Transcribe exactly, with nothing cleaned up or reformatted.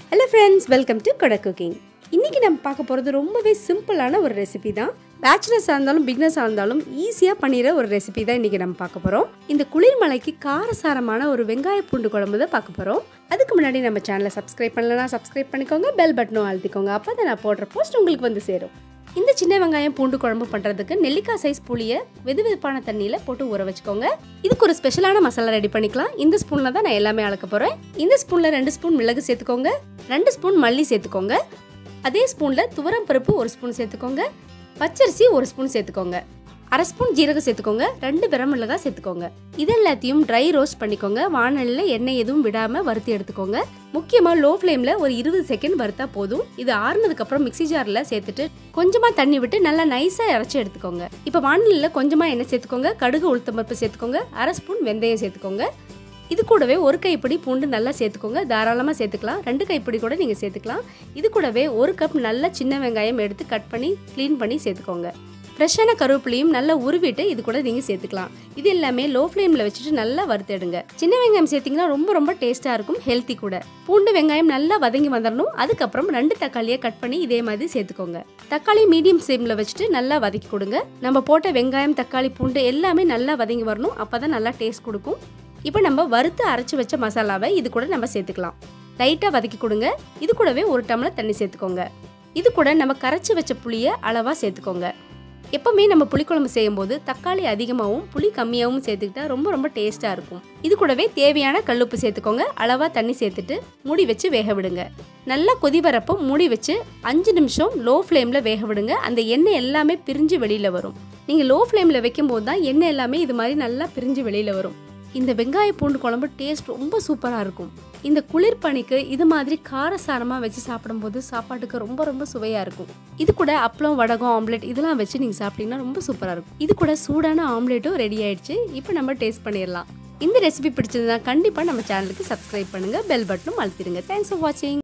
Hello friends, welcome to Koda Cooking. இன்னைக்கு நம்ம பார்க்க போறது ரொம்பவே சிம்பிளான ஒரு ரெசிபி தான். பேச்சுலர்ஸா இருந்தாலும் பிகினர்ஸா இருந்தாலும் ஈஸியா பண்ணிர ஒரு ரெசிபி தான் இன்னைக்கு நம்ம பார்க்க போறோம். இந்த குளிர் மழைக்கு காரசாரமான ஒரு வெங்காய பூண்டு குழம்பு தான் பார்க்க போறோம். அதுக்கு முன்னாடி நம்ம சேனலை சப்ஸ்கிரைப் பண்ணலனா சப்ஸ்கிரைப் பண்ணிக்கோங்க, பெல் பட்டனை அழுத்திக்கோங்க. அப்பதான் நான் போடுற போஸ்ட் உங்களுக்கு வந்து சேரும். இந்த சின்ன வெங்காயம் பூண்டு குழம்பு பண்றதுக்கு நெல்லிக்காய் சைஸ் புளியை வெதுவெதுப்பான தண்ணியில போட்டு ஊற வச்சுக்கோங்க. இதுக்கு ஒரு ஸ்பெஷலான மசாலா ரெடி பண்ணிக்கலாம். இந்த ஸ்பூன்ல தான் நான் எல்லாமே அளக்க போறேன். இந்த ஸ்பூன்ல ரெண்டு ஸ்பூன் மிளகு சேர்த்துக்கோங்க, ரெண்டு ஸ்பூன் மல்லி சேர்த்துக்கோங்க. அதே ஸ்பூன்ல துவரம் பருப்பு ஒரு ஸ்பூன் சேர்த்துக்கோங்க, பச்சரிசி ஒரு ஸ்பூன் சேர்த்துக்கோங்க, அரை ஸ்பூன் ஜீரகம் சேர்த்துக்கோங்க, ரெண்டு வரமிளகாய் சேர்த்துக்கோங்க. இது எல்லாத்தையும் ட்ரை ரோஸ்ட் பண்ணிக்கோங்க. வாணலில் எண்ணெய் எதுவும் விடாம வறுத்து எடுத்துக்கோங்க. முக்கியமா லோ ஃப்ளேம்ல ஒரு இருபது செகண்ட் வறுத்தா போதும். இது ஆறுனதுக்கு அப்புறம் மிக்ஸி ஜார்ல சேர்த்துட்டு கொஞ்சமா தண்ணி விட்டு நல்லா நைஸா அரைச்சு எடுத்துக்கோங்க. இப்ப வாணலில் கொஞ்சமா எண்ணெய் சேர்த்துக்கோங்க, கடுகு உளுத்தம் பருப்பு சேர்த்துக்கோங்க, அரை ஸ்பூன் வெந்தயம் சேர்த்துக்கோங்க. இது கூடவே ஒரு கைப்பிடி பூண்டு நல்லா சேர்த்துக்கோங்க. தாராளமாக சேர்த்துக்கலாம், ரெண்டு கைப்பிடி கூட நீங்கள் சேர்த்துக்கலாம். இது கூடவே ஒரு கப் நல்ல சின்ன வெங்காயம் எடுத்து கட் பண்ணி க்ளீன் பண்ணி சேர்த்துக்கோங்க. ஃப்ரெஷ்ஷான கருவேப்பிலையும் நல்லா உருவிட்டு இது கூட நீங்கள் சேர்த்துக்கலாம். இது எல்லாமே லோ ஃப்ளேமில் வச்சுட்டு நல்லா வறுத்தெடுங்க. சின்ன வெங்காயம் சேர்த்திங்கன்னா ரொம்ப ரொம்ப டேஸ்ட்டாக இருக்கும், ஹெல்த்தி கூட. பூண்டு வெங்காயம் நல்லா வதங்கி வந்துடணும். அதுக்கப்புறம் ரெண்டு தக்காளியை கட் பண்ணி இதே மாதிரி சேர்த்துக்கோங்க. தக்காளி மீடியம் ஃப்ளேமில் வச்சுட்டு நல்லா வதக்கி கொடுங்க. நம்ம போட்ட வெங்காயம் தக்காளி பூண்டு எல்லாமே நல்லா வதங்கி வரணும், அப்போ தான் நல்லா டேஸ்ட் கொடுக்கும். இப்போ நம்ம வறுத்து அரைச்சி வச்ச மசாலாவை இது கூட நம்ம சேர்த்துக்கலாம். லைட்டாக வதக்கி கொடுங்க. இது கூடவே ஒரு டம்ளர் தண்ணி சேர்த்துக்கோங்க. இது கூட நம்ம கரைச்சி வச்ச புளியை அளவாக சேர்த்துக்கோங்க. எப்பவுமே நம்ம புளிக்குழம்பு செய்யும் போது தக்காளி அதிகமாகவும் புளி கம்மியாகவும் சேர்த்துக்கிட்டா ரொம்ப ரொம்ப டேஸ்ட்டாக இருக்கும். இது கூடவே தேவையான கல்லுப்பு சேர்த்துக்கோங்க. அளவாக தண்ணி சேர்த்துட்டு மூடி வச்சு வேக விடுங்க. நல்லா கொதி வரப்போ மூடி வச்சு அஞ்சு நிமிஷம் லோ ஃப்ளேமில் வேக விடுங்க. அந்த எண்ணெய் எல்லாமே பிரிஞ்சு வெளியில் வரும். நீங்கள் லோ ஃப்ளேமில் வைக்கும் போது தான் எண்ணெய் எல்லாமே இது மாதிரி நல்லா பிரிஞ்சு வெளியில் வரும். இந்த வெங்காய பூண்டு குழம்பு டேஸ்ட் ரொம்ப சூப்பராக இருக்கும். இந்த குளிர் பனிக்கு இது மாதிரி காரசாரமாக வச்சு சாப்பிடும்போது சாப்பாட்டுக்கு ரொம்ப ரொம்ப சுவையாக இருக்கும். இது கூட அப்பளம், வடகம், ஆம்லெட் இதெல்லாம் வச்சு நீங்கள் சாப்பிட்டீங்கன்னா ரொம்ப சூப்பராக இருக்கும். இது கூட சூடான ஆம்லெட்டும் ரெடி ஆயிடுச்சு. இப்போ நம்ம டேஸ்ட் பண்ணிடலாம். இந்த ரெசிபி பிடிச்சதுன்னா கண்டிப்பாக நம்ம சேனலுக்கு சப்ஸ்கிரைப் பண்ணுங்கள், பெல் பட்டனும் அழுத்திடுங்க. தேங்க்ஸ் ஃபார் வாட்சிங்.